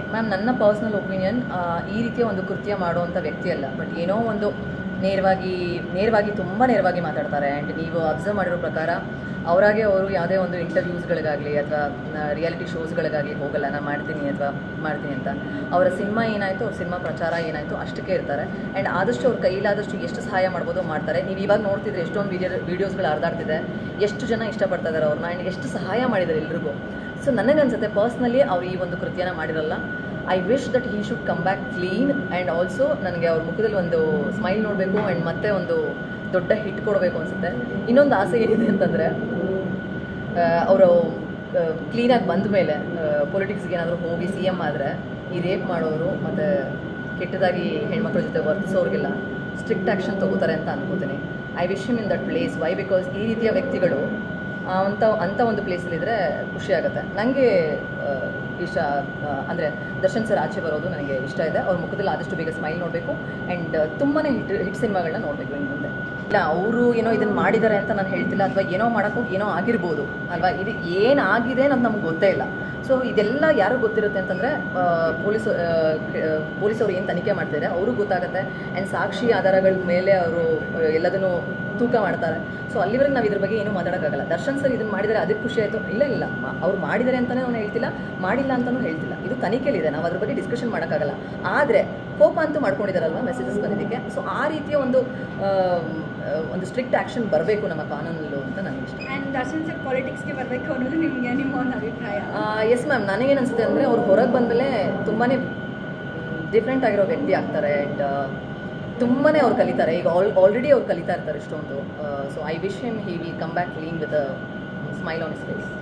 Ma'am, ನನ್ನ personal opinion, ಈ ರೀತಿಯ ಒಂದು ಕೃತ್ಯ ಮಾಡುವಂಥ ವ್ಯಕ್ತಿ ಅಲ್ಲ. ಬಟ್ ಏನೋ ಒಂದು ನೇರವಾಗಿ ತುಂಬ ನೇರವಾಗಿ ಮಾತಾಡ್ತಾರೆ. ಆ್ಯಂಡ್ ನೀವು ಅಬ್ಸರ್ವ್ ಮಾಡಿರೋ ಪ್ರಕಾರ ಅವರಾಗೆ ಅವರು ಯಾವುದೇ ಒಂದು ಇಂಟರ್ವ್ಯೂಸ್ಗಳಿಗಾಗಲಿ ಅಥವಾ ರಿಯಾಲಿಟಿ ಶೋಸ್ಗಳಿಗಾಗಲಿ ಹೋಗಲ್ಲ, ನಾನು ಮಾಡ್ತೀನಿ ಅಂತ. ಅವರ ಸಿನಿಮಾ ಏನಾಯಿತು, ಅವ್ರ ಸಿನಿಮಾ ಪ್ರಚಾರ ಏನಾಯಿತು ಅಷ್ಟಕ್ಕೆ ಇರ್ತಾರೆ. ಆ್ಯಂಡ್ ಆದಷ್ಟು ಅವ್ರ ಕೈಲಾದಷ್ಟು ಎಷ್ಟು ಸಹಾಯ ಮಾಡ್ಬೋದು ಮಾಡ್ತಾರೆ. ನೀವು ಇವಾಗ ನೋಡ್ತಿದ್ರೆ ಎಷ್ಟೊಂದು ವೀಡಿಯೋಸ್ಗಳು ಹರಿದಾಡ್ತಿದೆ, ಎಷ್ಟು ಜನ ಇಷ್ಟಪಡ್ತಾ ಇದ್ದಾರೆ ಅವ್ರನ್ನ, ಆ್ಯಂಡ್ ಎಷ್ಟು ಸಹಾಯ ಮಾಡಿದ್ದಾರೆ ಎಲ್ರಿಗೂ. ಸೊ ನನಗನ್ಸುತ್ತೆ ಪರ್ಸ್ನಲಿ ಅವ್ರು ಈ ಒಂದು ಕೃತ್ಯನ ಮಾಡಿರಲ್ಲ. I wish that he should come back clean. And also ನನಗೆ ಅವ್ರ ಮುಖದಲ್ಲಿ ಒಂದು ಸ್ಮೈಲ್ ನೋಡಬೇಕು ಆ್ಯಂಡ್ ಮತ್ತೆ ಒಂದು ದೊಡ್ಡ ಹಿಟ್ ಕೊಡಬೇಕು ಅನಿಸುತ್ತೆ. ಇನ್ನೊಂದು ಆಸೆ ಏನಿದೆ ಅಂತಂದರೆ, ಅವರು ಕ್ಲೀನಾಗಿ ಬಂದ ಮೇಲೆ ಪೊಲಿಟಿಕ್ಸ್ಗೆ ಏನಾದರೂ ಹೋಗಿ CM ಆದರೆ ಈ ರೇಪ್ ಮಾಡೋರು ಮತ್ತು ಕೆಟ್ಟದಾಗಿ ಹೆಣ್ಮಕ್ಳ ಜೊತೆ ವರ್ತಿಸೋರಿಗೆಲ್ಲ ಸ್ಟ್ರಿಕ್ಟ್ ಆ್ಯಕ್ಷನ್ ತೊಗೋತಾರೆ ಅಂತ ಅನ್ಕೋತೀನಿ. I wish him in that place. Why? Because ಈ ರೀತಿಯ ವ್ಯಕ್ತಿಗಳು ಅಂಥ ಒಂದು ಪ್ಲೇಸಲ್ಲಿದ್ದರೆ ಖುಷಿ ಆಗುತ್ತೆ. ನನಗೆ ಇಷ್ಟ ಅಂದರೆ ದರ್ಶನ್ ಸರ್ ಆಚೆ ಬರೋದು ನನಗೆ ಇಷ್ಟ ಇದೆ. ಅವ್ರ ಮುಖದಲ್ಲಿ ಆದಷ್ಟು ಬೇಗ ಸ್ಮೈಲ್ ನೋಡಬೇಕು ಆ್ಯಂಡ್ ತುಂಬಾ ಹಿಟ್ ಸಿನಿಮಾಗಳನ್ನ ನೋಡಬೇಕು ಇನ್ನು ಮುಂದೆ. ಇಲ್ಲ, ಅವರು ಏನೋ ಇದನ್ನು ಮಾಡಿದ್ದಾರೆ ಅಂತ ನಾನು ಹೇಳ್ತಿಲ್ಲ, ಅಥವಾ ಏನೋ ಮಾಡೋಕ್ಕೋಗಿ ಏನೋ ಆಗಿರ್ಬೋದು ಅಲ್ವಾ. ಇದು ಏನಾಗಿದೆ ಅನ್ನೋದು ನಮ್ಗೆ ಗೊತ್ತೇ ಇಲ್ಲ. ಸೊ ಇದೆಲ್ಲ ಯಾರು ಗೊತ್ತಿರುತ್ತೆ ಅಂತಂದರೆ ಪೊಲೀಸವರು ಏನು ತನಿಖೆ ಮಾಡ್ತಿದ್ದಾರೆ ಅವ್ರಿಗೂ ಗೊತ್ತಾಗುತ್ತೆ. ಆ್ಯಂಡ್ ಸಾಕ್ಷಿ ಆಧಾರಗಳ ಮೇಲೆ ಅವರು ಎಲ್ಲದನ್ನು ತೂಕ ಮಾಡ್ತಾರೆ. ಸೊ ಅಲ್ಲಿವರೆಗೆ ನಾವು ಇದ್ರ ಬಗ್ಗೆ ಏನೂ ಮಾತಾಡೋಕ್ಕಾಗಲ್ಲ. ದರ್ಶನ್ ಸರ್ ಇದನ್ನು ಮಾಡಿದರೆ ಅದಕ್ಕೆ ಖುಷಿ ಆಯಿತು, ಇಲ್ಲ ಅವ್ರು ಮಾಡಿದ್ದಾರೆ ಅಂತಲೇ ನಾನು ಹೇಳ್ತಿಲ್ಲ, ಮಾಡಿಲ್ಲ ಅಂತಲೂ ಹೇಳ್ತಿಲ್ಲ. ಇದು ತನಿಖೆಯಲ್ಲಿದೆ, ನಾವು ಅದ್ರ ಬಗ್ಗೆ ಡಿಸ್ಕಷನ್ ಮಾಡೋಕ್ಕಾಗಲ್ಲ. ಆದರೆ ಕೋಪ ಅಂತೂ ಮಾಡ್ಕೊಂಡಿದ್ದಾರಲ್ವ ಮೆಸೇಜಸ್ ಬಂದಿದ್ದಕ್ಕೆ. ಸೊ ಆ ರೀತಿಯ ಒಂದು ಸ್ಟ್ರಿಕ್ಟ್ ಆ್ಯಕ್ಷನ್ ಬರಬೇಕು ನಮ್ಮ ಕಾನೂನಲ್ಲೂ ಅಂತ ನನಗೆ ಇಷ್ಟ. ಆ್ಯಂಡ್ ದರ್ಶನ್ ಸರ್ ಪಾಲಿಟಿಕ್ಸ್ಗೆ ಬರಬೇಕು ಅನ್ನೋದು ನಿಮ್ಮ ಒಂದು ಅಭಿಪ್ರಾಯ? ಎಸ್ ಮ್ಯಾಮ್, ನನಗೇನು ಅನಿಸುತ್ತೆ ಅಂದರೆ ಅವ್ರು ಹೊರಗೆ ಬಂದಮೇಲೆ ತುಂಬಾ ಡಿಫ್ರೆಂಟ್ ಆಗಿರೋ ವ್ಯಕ್ತಿ ಆಗ್ತಾರೆ. ಆ್ಯಂಡ್ ತುಂಬಾ ಅವ್ರು ಕಲಿತಾರೆ. ಈಗ ಆಲ್ರೆಡಿ ಅವ್ರು ಕಲಿತಾ ಇರ್ತಾರೆ ಇಷ್ಟೊಂದು. So I wish him he will come back clean with a smile on his face.